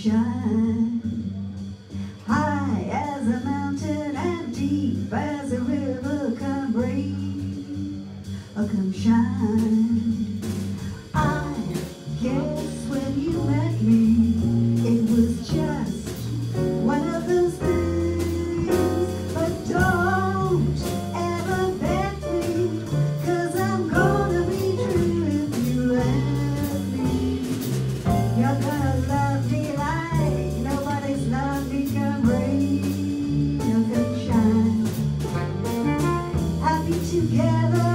shine, high as a mountain and deep as a river. Come breathe, or come shine. I guess when you met me, it was just one of those things. But don't ever bet me, 'cause I'm gonna be true if you let me. You're gonna love me like nobody's loved me. Come rain or come shine, happy together.